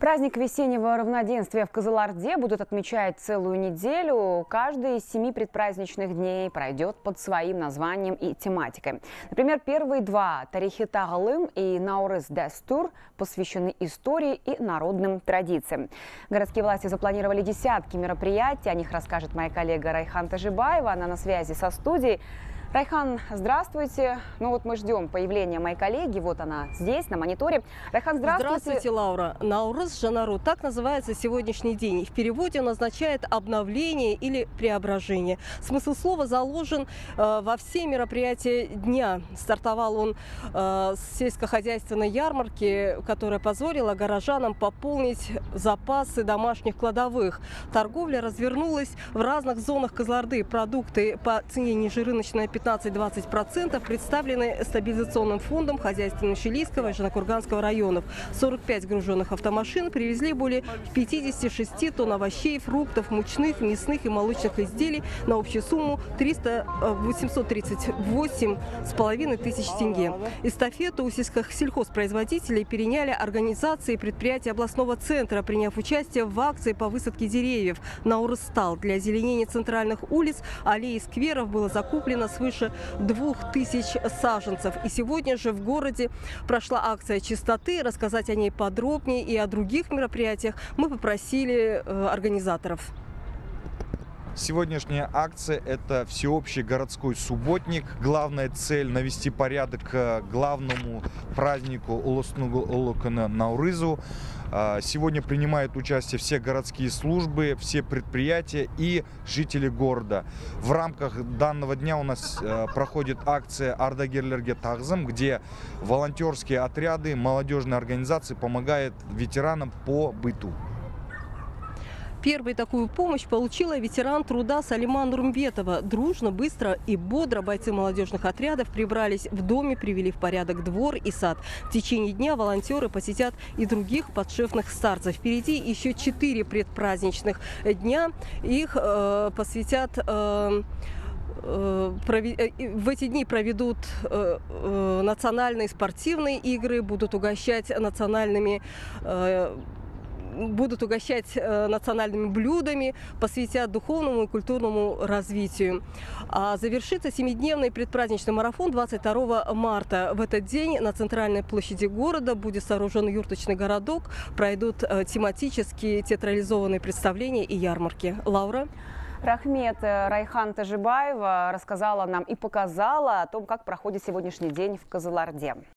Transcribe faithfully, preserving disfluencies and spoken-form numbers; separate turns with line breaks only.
Праздник весеннего равноденствия в Кызылорде будут отмечать целую неделю. Каждый из семи предпраздничных дней пройдет под своим названием и тематикой. Например, первые два – Тарихи Тағылым и Наурыз Дәстур – посвящены истории и народным традициям. Городские власти запланировали десятки мероприятий. О них расскажет моя коллега Райхан Тажибаева. Она на связи со студией. Райхан, здравствуйте. Ну вот мы ждем появления моей коллеги. Вот она здесь, на мониторе. Райхан, здравствуйте.
Здравствуйте, Лаура. Наурыз Жанару. Так называется сегодняшний день. В переводе он означает обновление или преображение. Смысл слова заложен э, во все мероприятия дня. Стартовал он э, с сельскохозяйственной ярмарки, которая позволила горожанам пополнить запасы домашних кладовых. Торговля развернулась в разных зонах Кызылорды. Продукты по цене ниже рыночной пятнадцать-двадцать процентов представлены стабилизационным фондом хозяйственно-Шилийского и Жанакурганского районов. сорок пять груженных автомашин привезли более пятидесяти шести тонн овощей, фруктов, мучных, мясных и молочных изделий на общую сумму триста восемьсот тридцать восемь с половиной тысяч тенге. Эстафету у сельхозпроизводителей переняли организации и предприятия областного центра, приняв участие в акции по высадке деревьев. Наурыз-стал. Для озеленения центральных улиц, аллей и скверов было закуплено свыше двух тысяч саженцев. И сегодня же в городе прошла акция чистоты. Рассказать о ней подробнее и о других мероприятиях мы попросили э, организаторов.
Сегодняшняя акция – это всеобщий городской субботник. Главная цель – навести порядок к главному празднику Улуснугу Улукана Наурызу. Сегодня принимают участие все городские службы, все предприятия и жители города. В рамках данного дня у нас проходит акция «Ардагерлерге Тағзым», где волонтерские отряды, молодежные организации помогают ветеранам по быту.
Первой такую помощь получила ветеран труда Салима Нурмбетова. Дружно, быстро и бодро бойцы молодежных отрядов прибрались в доме, привели в порядок двор и сад. В течение дня волонтеры посетят и других подшефных старцев. Впереди еще четыре предпраздничных дня. Их э, посвятят... Э, В эти дни проведут национальные спортивные игры, будут угощать национальными будут угощать национальными блюдами, посвятят духовному и культурному развитию. А завершится семидневный предпраздничный марафон двадцать второго марта. В этот день на центральной площади города будет сооружен юрточный городок, пройдут тематические театрализованные представления и ярмарки. Лаура?
Рахмет. Райхан Тажибаева рассказала нам и показала о том, как проходит сегодняшний день в Кызылорде.